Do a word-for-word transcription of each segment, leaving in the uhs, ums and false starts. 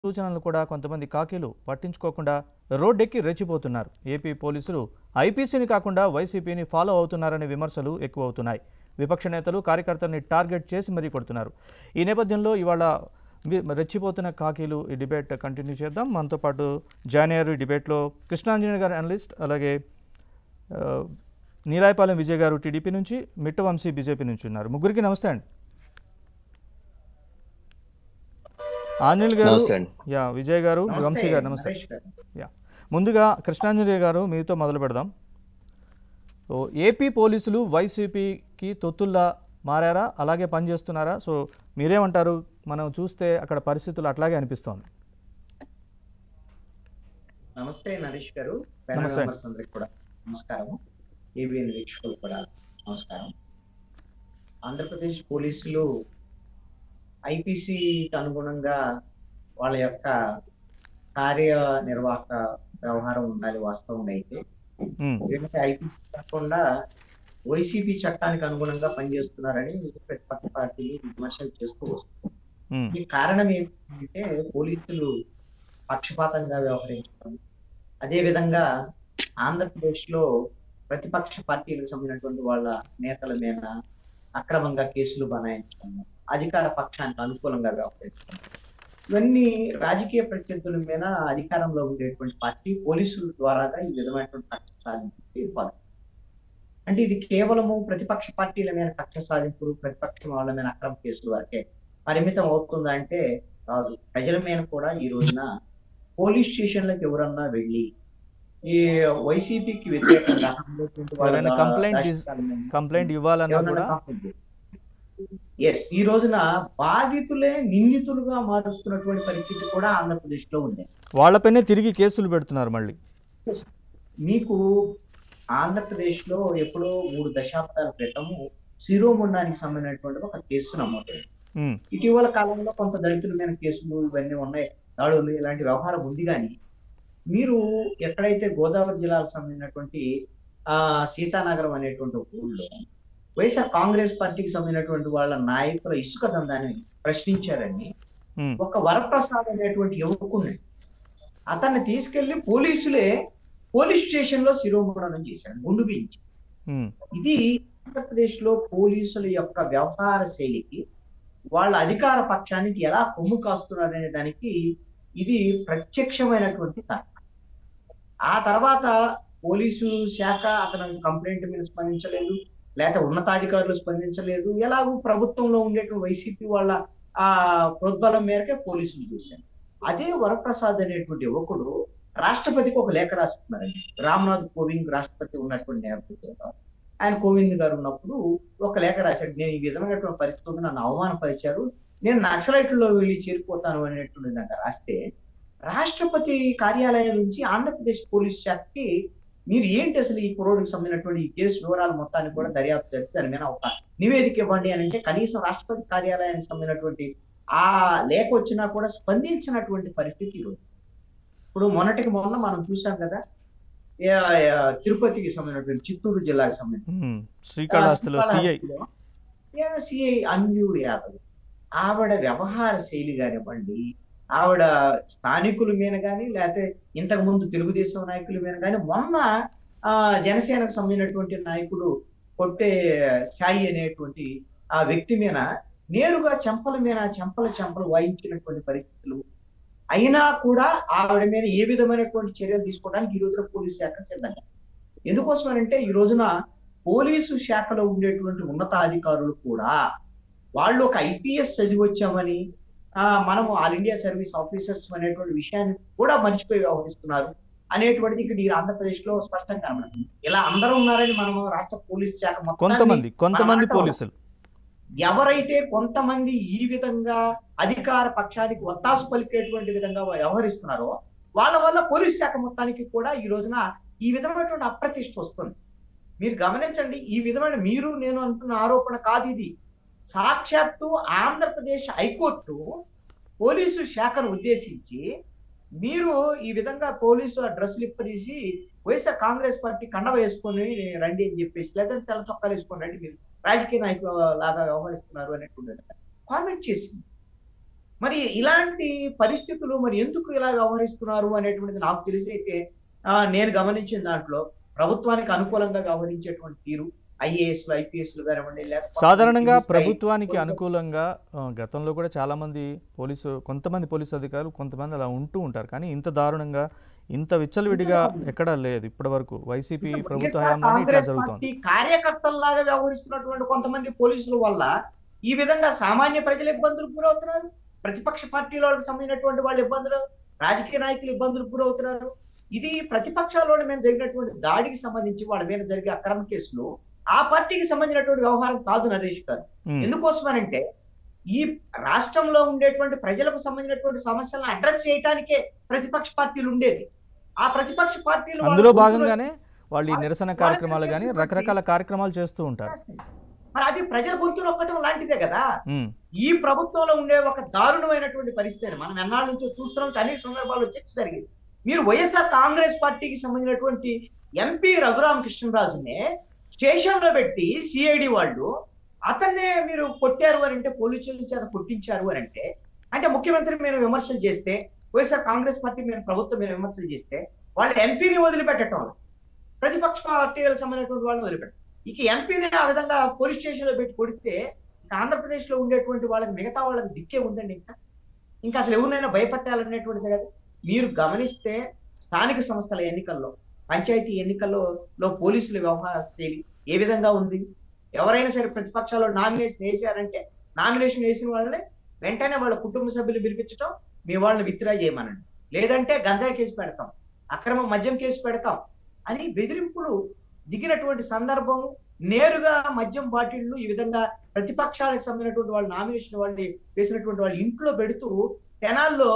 సూచనలను కూడా కొంతమంది కాకీలు పట్టించుకోకుండా రోడ్డెక్కి రెచ్చిపోతున్నారు. ఏపీ పోలీసులు ఐపీసీని కాకుండా వైసీపీని ఫాలో అవుతున్నారనే విమర్శలు ఎక్కువ అవుతున్నాయి. విపక్ష నేతలు కార్యకర్తల్ని టార్గెట్ చేసి మరీ కొడుతున్నారు. ఈ నేపథ్యంలో ఇవాళ రెచ్చిపోతున్న కాకీలు ఈ డిబేట్ కంటిన్యూ చేద్దాం. మనతో పాటు జాయిన్ అయ్యారు. ఈ డిబేట్లో కృష్ణాంజనేయులు గారు అనలిస్ట్, అలాగే నీలాయపాలెం విజయ్ గారు టీడీపీ నుంచి, మిట్ట వంశీ బీజేపీ నుంచి ఉన్నారు. ముగ్గురికి నమస్తే అండి. ఆంజనేయులు గారు, యా విజయ్ గారు, వంశీ గారు నమస్తే. యా ముందుగా కృష్ణాంజనేయులు గారు మీతో మొదలు పెడదాం. సో ఏపీ పోలీసులు వైసీపీకి తొత్తుల్లా మారారా, అలాగే పనిచేస్తున్నారా? సో మీరేమంటారు? మనం చూస్తే అక్కడ పరిస్థితులు అట్లాగే అనిపిస్తోంది. నమస్తే నరేష్ గారు, అందరికి కూడా నమస్కారం. ఏబిఎన్ వీక్షకులు కూడా నమస్కారం. ఆంధ్రప్రదేశ్ పోలీసులు ఐపీసీకి అనుగుణంగా వాళ్ళ యొక్క కార్యనిర్వాహక వ్యవహారం ఉండాలి వాస్తవంగా అయితే. ఎందుకంటే ఐపీసీ కాకుండా వైసీపీ చట్టానికి అనుగుణంగా పనిచేస్తున్నారని ప్రతిపక్ష పార్టీలు విమర్శలు చేస్తూ వస్తుంది. ఈ కారణం ఏంటంటే పోలీసులు పక్షపాతంగా వ్యవహరించడం, అదే విధంగా ఆంధ్రప్రదేశ్ లో ప్రతిపక్ష పార్టీలకు సంబంధించినటువంటి వాళ్ళ నేతల మీద అక్రమంగా కేసులు బనాయించడం, అధికార పక్షానికి అనుకూలంగా వ్యవహరించడం, ఇవన్నీ రాజకీయ ప్రత్యర్థుల మీద అధికారంలో ఉండేటువంటి పార్టీ పోలీసుల ద్వారాగా ఈ విధమైనటువంటి కక్ష సాధింపు. అంటే ఇది కేవలము ప్రతిపక్ష పార్టీల మీద కక్ష సాధింపులు, ప్రతిపక్షం వాళ్ళ మీద అక్రమ కేసులు వరకే పరిమితం అవుతుందా అంటే కాదు. ప్రజల మీద కూడా ఈ రోజున పోలీస్ స్టేషన్లకు ఎవరన్నా వెళ్ళి ఈ వైసీపీకి వ్యతిరేకంగా కంప్లైంట్ ఇవ్వాలన్నా ఎస్ ఈ రోజున బాధితులే నిందితులుగా మారుస్తున్నటువంటి పరిస్థితి కూడా ఆంధ్రప్రదేశ్ లో ఉంది. వాళ్ళపైనే తిరిగి కేసులు పెడుతున్నారు మళ్ళీ. మీకు ఆంధ్రప్రదేశ్ లో ఎప్పుడో మూడు దశాబ్దాల క్రితము శిరోముండానికి సంబంధించినటువంటి ఒక కేసు నమోదైంది. ఇటీవల కాలంలో కొంత దళితుల మీద కేసులు ఇవన్నీ ఉన్నాయి, దాడులు, ఇలాంటి వ్యవహారం ఉంది. కానీ మీరు ఎక్కడైతే గోదావరి జిల్లాకు సంబంధించినటువంటి ఆ సీతానగరం అనేటువంటి ఒక ఊళ్ళో వైఎస్ఆర్ కాంగ్రెస్ పార్టీకి సంబంధించినటువంటి వాళ్ళ నాయకుల ఇసుక దందాన్ని ప్రశ్నించారని ఒక వరప్రసాద్ అనేటువంటి యువకుడిని అతన్ని తీసుకెళ్లి పోలీసులే పోలీస్ స్టేషన్ లో శిరోముండనం చేశారు, గుండు బిగించి. ఇది ఆంధ్రప్రదేశ్ లో పోలీసుల యొక్క వ్యవహార శైలికి, వాళ్ళ అధికార పక్షానికి ఎలా కొమ్ము కాస్తున్నారు అనే దానికి ఇది ప్రత్యక్షమైనటువంటి తర్కం. ఆ తర్వాత పోలీసు శాఖ అతను కంప్లైంట్ మీద స్పందించలేదు, లేకపోతే ఉన్నతాధికారులు స్పందించలేదు. ఎలాగూ ప్రభుత్వంలో ఉండేటువంటి వైసీపీ వాళ్ళ ఆ ప్రోద్బలం మేరకే పోలీసులు చేశారు. అదే వరప్రసాద్ అనేటువంటి యువకుడు రాష్ట్రపతికి ఒక లేఖ రాసుకున్నారండి. రామ్నాథ్ కోవింద్ రాష్ట్రపతి ఉన్నటువంటి నేపథ్యంలో ఆయన కోవింద్ గారు ఉన్నప్పుడు ఒక లేఖ రాశాడు. నేను ఈ విధమైనటువంటి పరిస్థితులు నన్ను అవమానపరిచారు, నేను నక్సలైట్లో వెళ్ళి చేరిపోతాను అనేటువంటి విధంగా రాస్తే రాష్ట్రపతి కార్యాలయం నుంచి ఆంధ్రప్రదేశ్ పోలీస్ శాఖకి మీరు ఏంటి అసలు ఈ కుర్రోడికి సంబంధించినటువంటి ఈ కేసు వివరాలు మొత్తాన్ని కూడా దర్యాప్తు జరిపి దాని మీద ఒక నివేదిక ఇవ్వండి అని అంటే కనీసం రాష్ట్రపతి కార్యాలయానికి సంబంధించినటువంటి ఆ లేఖ వచ్చినా కూడా స్పందించినటువంటి పరిస్థితి ఈరోజు. ఇప్పుడు మొన్నటికి మొన్న మనం చూసాం కదా, తిరుపతికి సంబంధించినటువంటి చిత్తూరు జిల్లాకి సంబంధించి సిఐ అంజు యాదవ్ ఆవిడ వ్యవహార శైలి కానివ్వండి, ఆవిడ స్థానికుల మీద కానీ లేకపోతే ఇంతకు ముందు తెలుగుదేశం నాయకుల మీద కానీ, మొన్న ఆ జనసేనకు సంబంధించినటువంటి నాయకుడు కొట్టే సాయి అనేటువంటి ఆ వ్యక్తి మీద నేరుగా చెంపల మీద చెంపల చెంపలు వాయించినటువంటి పరిస్థితులు అయినా కూడా ఆవిడ మీద ఏ విధమైనటువంటి చర్యలు తీసుకోవడానికి ఈ రోజున పోలీసు శాఖ సిద్ధంగా. ఎందుకోసమనంటే ఈ రోజున పోలీసు శాఖలో ఉండేటువంటి ఉన్నతాధికారులు కూడా వాళ్ళు ఒక ఐపీఎస్ చదివి వచ్చామని ఆ మనము ఆల్ ఇండియా సర్వీస్ ఆఫీసర్స్ అనేటువంటి విషయాన్ని కూడా మర్చిపోయి వ్యవహరిస్తున్నారు అనేటువంటిది ఇక్కడ ఈ ఆంధ్రప్రదేశ్ లో స్పష్టంగా కనబడుతుంది. ఇలా అందరూ ఉన్నారని మనము రాష్ట్ర పోలీస్ శాఖ కొంతమంది కొంతమంది పోలీసులు ఎవరైతే కొంతమంది ఈ విధంగా అధికార పక్షానికి ఒత్తాసు పలికేటువంటి విధంగా వ్యవహరిస్తున్నారో వాళ్ళ వల్ల పోలీస్ శాఖ మొత్తానికి కూడా ఈ రోజున ఈ విధమైనటువంటి అప్రతిష్ట వస్తుంది. మీరు గమనించండి, ఈ విధమైన మీరు నేను అంటున్న ఆరోపణ కాదు ఇది. సాక్షాత్తు ఆంధ్రప్రదేశ్ హైకోర్టు పోలీసు శాఖను ఉద్దేశించి మీరు ఈ విధంగా పోలీసుల డ్రెస్సులు ఇప్పదీసి వైఎస్ఆర్ కాంగ్రెస్ పార్టీ కండవ వేసుకొని రండి అని చెప్పేసి, లేదంటే తెల్ల చొక్కాలు వేసుకొని రండి, మీరు రాజకీయ నాయకుల లాగా వ్యవహరిస్తున్నారు అనేటువంటి కామెంట్ చేసింది. మరి ఇలాంటి పరిస్థితులు మరి ఎందుకు ఇలా వ్యవహరిస్తున్నారు అనేటువంటిది నాకు తెలిసి అయితే ఆ, నేను గమనించిన దాంట్లో ప్రభుత్వానికి అనుకూలంగా వ్యవహరించేటువంటి తీరు ఐఏఎస్లు ఐపీఎస్లు కానివ్వండి, లేకపోతే సాధారణంగా కింది స్థాయి ప్రభుత్వానికి పోలీసు అనుకూలంగా ఆ, గతంలో కూడా చాలామంది పోలీసు కొంతమంది పోలీసు అధికారులు కొంతమంది అలా ఉంటూ ఉంటారు. కానీ ఇంత దారుణంగా ఇంత విచ్చలవిడిగా ఎక్కడా లేదు ఇప్పటి వరకు. వైసీపీ ప్రభుత్వ వైఎస్ఆర్ హయాంలోనే ఇట్లా కాంగ్రెస్ జరుగుతోంది. పార్టీ కార్యకర్తల్లాగా వ్యవహరిస్తున్నటువంటి కొంతమంది పోలీసుల వల్ల ఈ విధంగా సామాన్య ప్రజలు ఇబ్బందులకు గురవుతున్నారు, ప్రతిపక్ష పార్టీల వాళ్ళకి సంబంధించినటువంటి వాళ్ళు ఇబ్బందులు, రాజకీయ నాయకులు ఇబ్బందులకు గురవుతున్నారు. ఇది ప్రతిపక్షాల వాళ్ళ మీద జరిగినటువంటి దాడికి సంబంధించి వాళ్ళ మీద జరిగే అక్రమ కేసులు ఆ పార్టీకి సంబంధించినటువంటి వ్యవహారం కాదు నరేష్ గారు. ఉమ్, ఎందుకోసమనంటే ఈ రాష్ట్రంలో ఉండేటువంటి ప్రజలకు సంబంధించినటువంటి సమస్యలను అడ్రస్ చేయడానికే ప్రతిపక్ష పార్టీలు ఉండేది. ఆ ప్రతిపక్ష పార్టీలు వాళ్ళ అందులో గొంతులో భాగంగానే వాళ్ళు ఈ నిరసన వాళ్ళ కార్యక్రమాలు కానీ చేస్తున్నటువంటి రకరకాల కార్యక్రమాలు చేస్తూ ఉంటారు. మరి అది ప్రజల గొంతు నొక్కటం లాంటిదే కదా. ఉమ్, ఈ ప్రభుత్వంలో ఉండే ఒక దారుణమైనటువంటి పరిస్థితి మనం ఎన్నాళ్ళ నుంచో చూస్తున్నాం, అనేక సందర్భాల్లో చర్చ జరిగింది. మీరు వైఎస్ఆర్ కాంగ్రెస్ పార్టీకి సంబంధించినటువంటి ఎంపీ రఘురామ కృష్ణరాజునే స్టేషన్ లో పెట్టి సిఐడి వాళ్ళు అతన్నే మీరు కొట్టారు అని అంటే, పోలీసుల చేత కొట్టించారు అని అంటే, అంటే ముఖ్యమంత్రి మీద విమర్శలు చేస్తే, వైఎస్ఆర్ కాంగ్రెస్ పార్టీ మీద ప్రభుత్వం మీద విమర్శలు చేస్తే వాళ్ళ ఎంపీని వదిలిపెట్టడం, ప్రతిపక్ష పార్టీలకు సంబంధించినటువంటి వాళ్ళని వదిలిపెట్టడం, ఇక ఎంపీని ఆ విధంగా పోలీస్ స్టేషన్ లో పెట్టి కొడితే ఇక ఆంధ్రప్రదేశ్ లో ఉండేటువంటి వాళ్ళకి మిగతా వాళ్ళకి దిక్కే ఉందండి. ఇంకా ఇంకా అసలు ఎవరినైనా భయపెట్టాలనేటువంటిది కదా. మీరు గమనిస్తే స్థానిక సంస్థల ఎన్నికల్లో, పంచాయతీ ఎన్నికల్లో లో పోలీసుల వ్యవహార శైలి ఏ విధంగా ఉంది? ఎవరైనా సరే ప్రతిపక్షాలు నామినేషన్ వేసారంటే నామినేషన్ వేసిన వాళ్ళని వెంటనే వాళ్ళ కుటుంబ సభ్యులు పిలిపించడం, మీ వాళ్ళని విత్డ్రా చేయమనండి, లేదంటే గంజాయి కేసు పెడతాం, అక్రమ మద్యం కేసు పెడతాం అని బెదిరింపులు దిగినటువంటి సందర్భం. నేరుగా మద్యం బాటిళ్లు ఈ విధంగా ప్రతిపక్షాలకు సంబంధించినటువంటి వాళ్ళు నామినేషన్ వాళ్ళు వేసినటువంటి వాళ్ళు ఇంట్లో పెడుతూ తెనాల్లో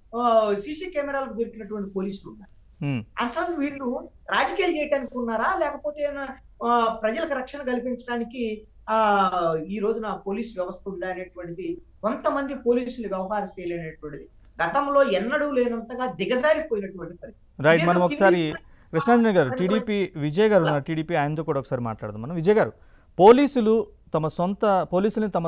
సీసీ కెమెరాలకు దొరికినటువంటి పోలీసులు ఉన్నారు. ఉమ్, అసలు వీళ్ళు రాజకీయాలు చేయడానికి ఉన్నారా, లేకపోతే ఆ, ప్రజలకు రక్షణ కల్పించడానికి ఆ ఈ రోజున పోలీసు వ్యవస్థ ఉందా అనేటువంటిది కొంతమంది పోలీసుల వ్యవహార శైలి అనేటువంటిది గతంలో ఎన్నడూ లేనంతగా దిగజారిపోయినటువంటి పరిస్థితి. రైట్. మనం ఇదేదో ఒకసారి కింది కృష్ణాంజనేయ గారు, టీడీపీ విజయ్ గారు ఉన్నారు, టీడీపీ ఆయనతో కూడా ఒకసారి మాట్లాడదాం మనం. విజయ్ గారు, పోలీసులు తమ సొంత పోలీసుల్ని తమ